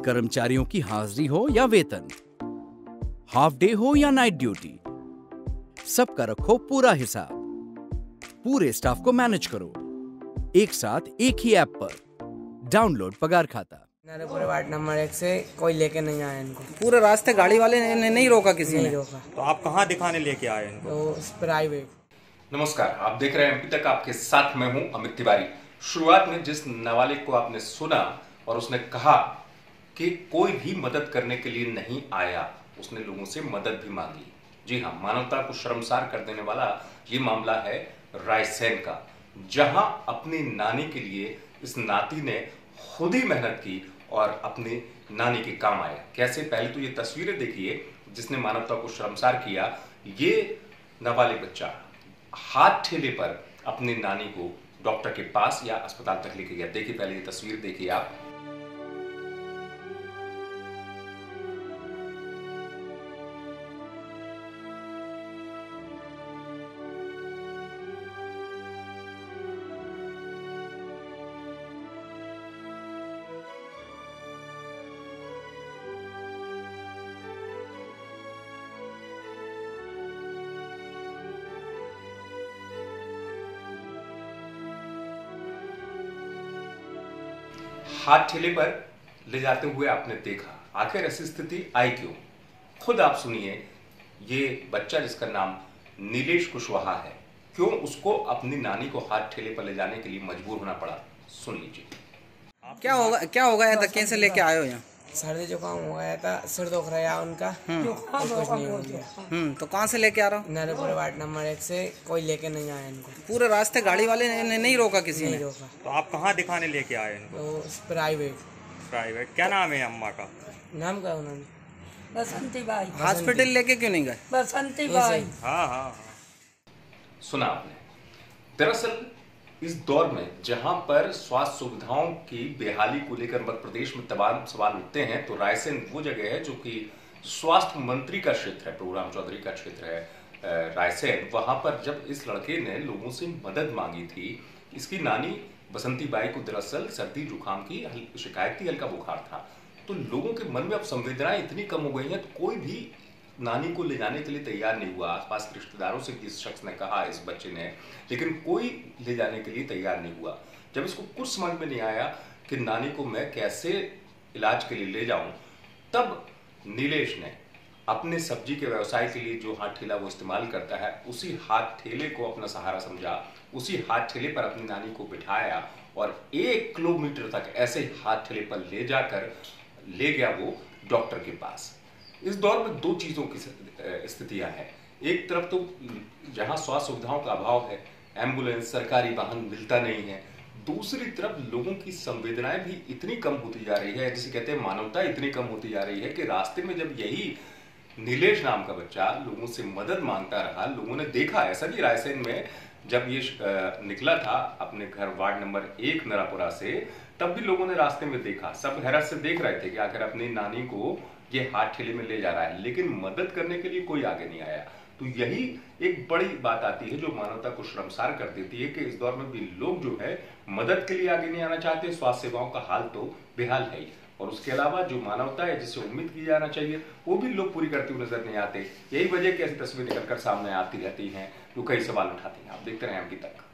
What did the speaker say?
कर्मचारियों की हाजिरी हो या वेतन, हाफ डे हो या नाइट ड्यूटी, सबका रखो पूरा हिसाब। पूरे स्टाफ को मैनेज करो एक साथ एक ही ऐप पर। डाउनलोड पगार खाता। पूरे वार्ड नंबर 1 से कोई लेके नहीं आया इनको। पूरे रास्ते गाड़ी वाले ने नहीं रोका, किसी नहीं ने रोका। तो आप कहाँ दिखाने लेके आए इनको? तो प्राइवेट। नमस्कार, आप देख रहे हैं एमपी तक, आपके साथ मैं हूं अमित तिवारी। शुरुआत में जिस नाबालिग को आपने सुना और उसने कहा कि कोई भी मदद करने के लिए नहीं आया, उसने लोगों से मदद भी मांगी। जी हाँ, मानवता को शर्मसार कर देने वाला ये मामला है रायसेन का, जहां अपनी नानी के लिए इस नाती ने खुद ही मेहनत की और अपनी नानी के काम आया। कैसे? पहले तो ये तस्वीरें देखिए जिसने मानवता को शर्मसार किया। ये नाबालिग बच्चा हाथ ठेले पर अपनी नानी को डॉक्टर के पास या अस्पताल तक लेके गया। देखिए, पहले ये तस्वीर देखिए आप। हाथ ठेले पर ले जाते हुए आपने देखा, आखिर ऐसी स्थिति आई क्यों? खुद आप सुनिए। ये बच्चा जिसका नाम नीलेश कुशवाहा है, क्यों उसको अपनी नानी को हाथ ठेले पर ले जाने के लिए मजबूर होना पड़ा, सुन लीजिए। क्या होगा या धक्के से लेके आए हो यहाँ? सर्दी जुकाम हो गया था, सिर दुख रहा उनका, कुछ नहीं हो गया। तो कहाँ से लेके आ रहा हूँ? पूरे वार्ड नंबर 1 से कोई लेके नहीं आया इनको। पूरे रास्ते गाड़ी वाले ने नहीं रोका, किसी नहीं ने रोका। तो आप कहाँ दिखाने लेके आए इनको? तो प्राइवेट। प्राइवेट। क्या नाम है अम्मा का? नाम क्या उन्होंने? बसंती बाई। हॉस्पिटल लेके क्यों नहीं गए? बसंती बाई। हाँ। सुना आपने। दरअसल इस दौर में जहां पर स्वास्थ्य सुविधाओं की बेहाली को लेकर मध्य प्रदेश में तमाम सवाल उठते हैं, तो रायसेन वो जगह है जो कि स्वास्थ्य मंत्री का क्षेत्र है, प्रभुराम चौधरी का क्षेत्र है रायसेन। वहां पर जब इस लड़के ने लोगों से मदद मांगी थी, इसकी नानी बसंती बाई को दरअसल सर्दी जुकाम की शिकायत थी, हल्का बुखार था, तो लोगों के मन में अब संवेदनाएं इतनी कम हो गई हैं, तो कोई भी नानी को ले जाने के लिए तैयार नहीं हुआ। आसपास के रिश्तेदारों से इस शख्स ने कहा, इस बच्चे ने, लेकिन कोई ले जाने के लिए तैयार नहीं हुआ। जब इसको कुछ समझ में नहीं आया कि नानी को मैं कैसे इलाज के लिए ले जाऊं, तब नीलेश ने अपने सब्जी के व्यवसाय के लिए जो हाथ ठेला वो इस्तेमाल करता है, उसी हाथ ठेले को अपना सहारा समझा, उसी हाथ ठेले पर अपनी नानी को बिठाया और 1 किलोमीटर तक ऐसे ही हाथ ठेले पर ले जाकर ले गया वो डॉक्टर के पास। इस दौर में 2 चीजों की स्थितियां हैं। एक तरफ तो जहां स्वास्थ्य सुविधाओं का अभाव है, एम्बुलेंस, सरकारी वाहन मिलता नहीं है। दूसरी तरफ लोगों की संवेदनाएं भी इतनी कम होती जा रही है, जिसे कहते हैं मानवता इतनी कम होती जा रही है कि रास्ते में जब यही नीलेश नाम का बच्चा लोगों से मदद मांगता रहा, लोगों ने देखा। ऐसा भी रायसेन में जब ये निकला था अपने घर वार्ड नंबर 1 नरापुरा से, तब भी लोगों ने रास्ते में देखा। सब हैरत से देख रहे थे कि आखिर अपनी नानी को ये हाथ ठेले में ले जा रहा है, लेकिन मदद करने के लिए कोई आगे नहीं आया। तो यही एक बड़ी बात आती है जो मानवता को शर्मसार कर देती है कि इस दौर में भी लोग जो है मदद के लिए आगे नहीं आना चाहते। स्वास्थ्य सेवाओं का हाल तो बेहाल है ही, और उसके अलावा जो मानवता है जिससे उम्मीद की जाना चाहिए वो भी लोग पूरी करते हुए नजर नहीं आते। यही वजह की ऐसी तस्वीर निकलकर सामने आती रहती हैं, जो कई सवाल उठाती हैं। आप देखते रहे अभी तक।